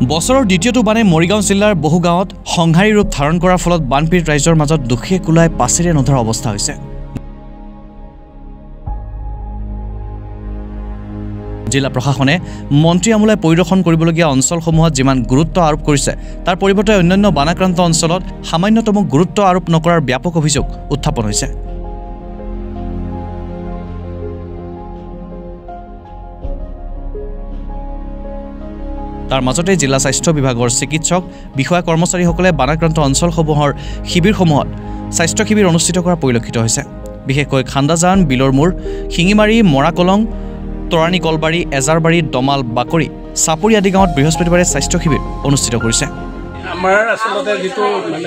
বছৰৰ দ্বিতীয়টো বানে মৰিগাঁও জিলাৰ বহু গাঁৱত সংহাৰী ৰূপ ধাৰণ কৰাৰ ফলত বানপীড়িত ৰাইজৰ মাজত দুখে কুলাই পাছেৰে নধৰা অৱস্থা হৈছে। জিলা প্ৰশাসনে মন্ত্ৰী আমোলাই পৰিদৰ্শন কৰিবলগীয়া অঞ্চলসমূহত যিমান গুৰুত্ব আৰোপ কৰিছে তাৰ পৰিৱৰ্তে অন্যান্য বানাক্ৰান্ত অঞ্চলত সামান্যতম গুৰুত্ব আৰোপ নকৰাৰ ব্যাপক অভিযোগ উত্থাপন হৈছে। তাৰ মাজতে জিলা স্বাস্থ্য বিভাগৰ চিকিৎসক বিষয়া কৰ্মচাৰীসকলে বানাক্ৰান্ত অঞ্চলসমূহৰ শিবিৰসমূহত স্বাস্থ্য শিবিৰ অনুষ্ঠিত কৰা পৰিলক্ষিত হৈছে। বিশেষকৈ খান্দাজান, বিলৰমূৰ, শিঙিমাৰী, মৰাকলং, তৰাণী কলবাৰী, এজাৰবাৰী, দমাল, বাকৰি, চাপৰি আদি গাঁৱত বৃহস্পতিবাৰে স্বাস্থ্য শিবিৰ অনুষ্ঠিত কৰিছে। আমাৰ আচলতে যিটো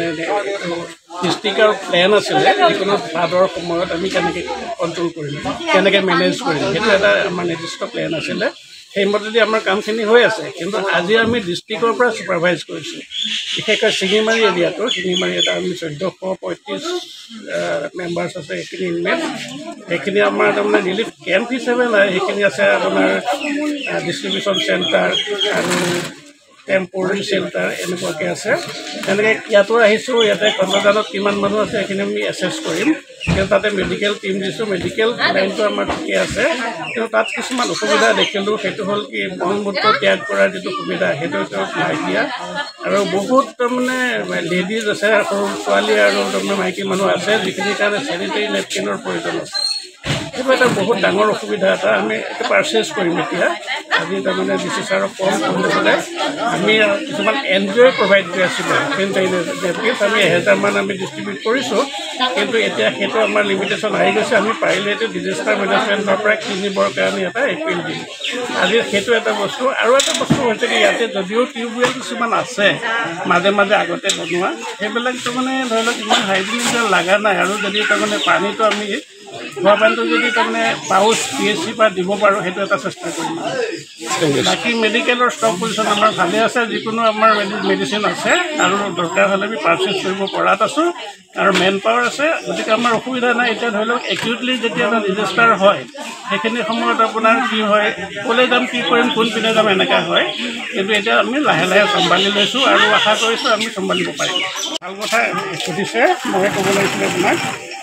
ডিষ্ট্ৰিক্টৰ প্লেন আছিলে, যিকোনো ফ্লাডৰ সময়ত আমি কেনেকৈ কণ্ট্ৰল কৰিম, কেনেকৈ মেনেজ কৰিম, সেইটো এটা আমাৰ নিৰ্দিষ্ট প্লেন আছিলে। সেইমতে আমাৰ কামখিনি হৈ আছে। কিন্তু আজি আমি ডিষ্ট্ৰিক্টৰ পৰা ছুপাৰভাইজ কৰিছোঁ। বিশেষকৈ শিঙিমাৰী এৰিয়াটো, শিঙিমাৰী এটা আমি 1435 মেম্বাৰ্ছ আছে, সেইখিনি ইনমেট। সেইখিনি আমাৰ তাৰমানে ৰিলিফ কেম্প হিচাপে নাই, সেইখিনি আছে আপোনাৰ ডিষ্ট্ৰিবিউশ্যন চেণ্টাৰ আৰু টেম্প'ৰাৰী চেণ্টাৰ এনেকুৱাকৈ আছে। তেনেকৈ ইয়াতো আহিছোঁ, ইয়াতে কণ্ডজানত কিমান মানুহ আছে সেইখিনি আমি এছেছ কৰিম। কিন্তু তাতে মেডিকেল টীম দিছোঁ, মেডিকেল লাইনটো আমাৰ ঠিকে আছে। কিন্তু তাত কিছুমান অসুবিধা দেখিলোঁ, সেইটো হ'ল কি মলমূত্ৰ ত্যাগ কৰাৰ যিটো সুবিধা সেইটো নাই দিয়া। আৰু বহুত তাৰমানে লেডিজ আছে, সৰু ছোৱালী আৰু তাৰমানে মাইকী মানুহ আছে, যিখিনিৰ কাৰণে চেনিটেৰী নেপকিনৰ প্ৰয়োজন আছে। সেইটো এটা বহুত ডাঙৰ অসুবিধা এটা আমি এইটো পাৰ্চেছ কৰিম এতিয়া। আজি তাৰমানে ডি চি ছাৰক কম পেলাই আমি কিছুমান NGO প্ৰভাইড কৰি আছিলোঁ চেনিটেৰী নেপকিনছ, আমি 1000মান আমি ডিষ্ট্ৰিবিউট কৰিছোঁ। কিন্তু এতিয়া সেইটো আমাৰ লিমিটেশ্যন আহি গৈছে। আমি পাৰিলে এইটো ডিজাষ্টাৰ মেনেজমেণ্টৰ পৰা কিনিবৰ কাৰণে এটা এপিল দিম। আজি সেইটো এটা বস্তু। আৰু এটা বস্তু হৈছে কি ইয়াতে যদিও টিউবৱেল কিছুমান আছে মাজে মাজে আগতে বনোৱা, সেইবিলাক তাৰমানে ধৰি লওক ইমান হাইজিনিক লগা নাই। আৰু যদি তাৰমানে পানীটো আমি খোৱা পানীটো যদি তাৰমানে পাউচ PHC পৰা দিব পাৰোঁ, সেইটো এটা চেষ্টা কৰিম। বাকী মেডিকেলৰ ষ্টক পজিশ্যন আমাৰ ভালে আছে, যিকোনো আমাৰ মেডিচিন আছে আৰু দৰকাৰ হ'লে আমি পাৰ্চেছ কৰিব পৰাত আছোঁ আৰু মেন পাৱাৰ আছে। গতিকে আমাৰ অসুবিধা নাই। এতিয়া ধৰি লওক একিউটলি যেতিয়া এটা ডিজাষ্টাৰ হয় সেইখিনি সময়ত আপোনাৰ কি হয়, ক'লৈ যাম, কি কৰিম, কোনপিনে যাম, এনেকুৱা হয়। কিন্তু এতিয়া আমি লাহে লাহে চম্ভালি লৈছোঁ আৰু আশা কৰিছোঁ আমি চম্ভালিব পাৰিম। ভাল কথা সুধিছে, মই ক'ব লাগিছিলে আপোনাক।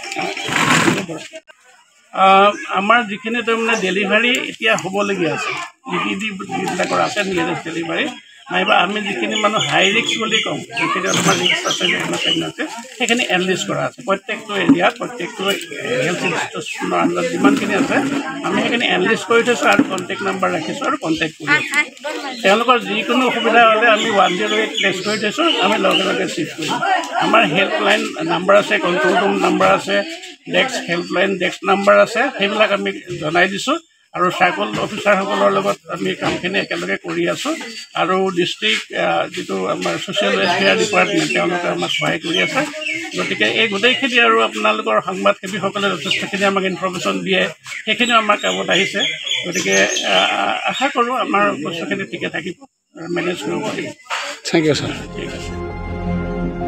আমাৰ যিখিনি তাৰমানে ডেলিভাৰী এতিয়া হ'বলগীয়া আছে, যিবিলাকৰ আছে নিয়েৰেষ্ট ডেলিভাৰী, নাইবা আমি যিখিনি মানুহ হাই ৰিস্ক বুলি কওঁ, যিখিনি অলপমান ৰিস্ক আছে, সেইখিনি এনলিষ্ট কৰা আছে। প্ৰত্যেকটো এৰিয়াত, প্ৰত্যেকটো হেল্থ ইনষ্টিটিউচনৰ আণ্ডাৰত যিমানখিনি আছে আমি সেইখিনি এনলিষ্ট কৰি থৈছোঁ আৰু কণ্টেক্ট নাম্বাৰ ৰাখিছোঁ আৰু কণ্টেক্ট কৰি আছোঁ। তেওঁলোকৰ যিকোনো অসুবিধা হ'লে আমি 108 প্লেচ কৰি থৈছোঁ, আমি লগে লগে চিফ্ট কৰিম। আমাৰ হেল্পলাইন নাম্বাৰ আছে, কণ্ট্ৰল ৰুম নাম্বাৰ আছে, ডেস্ক হেল্পলাইন ডেস্ক নাম্বাৰ আছে, সেইবিলাক আমি জনাই দিছোঁ। আৰু চাৰ্কল অফিচাৰসকলৰ লগত আমি কামখিনি একেলগে কৰি আছোঁ। আৰু ডিষ্ট্ৰিক্ট যিটো আমাৰ ছ'চিয়েল ৱেলফেয়াৰ ডিপাৰ্টমেণ্ট, তেওঁলোকে আমাক সহায় কৰি আছে। গতিকে এই গোটেইখিনি আৰু আপোনালোকৰ সংবাদসেৱীসকলে যথেষ্টখিনি আমাক ইনফৰ্মেশ্যন দিয়ে, সেইখিনিও আমাৰ কামত আহিছে। গতিকে আশা কৰোঁ আমাৰ বস্তুখিনি ঠিকে থাকিব, মেনেজ কৰিব পাৰিম। Thank you sir. ঠিক আছে।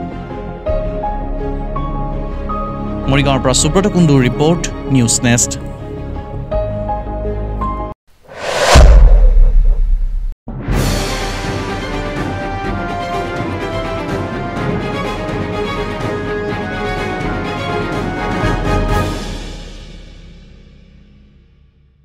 মৰিগাঁৱৰ পৰা সুব্ৰত কুণ্ডুৰ ৰিপৰ্ট, নিউজ নেষ্ট।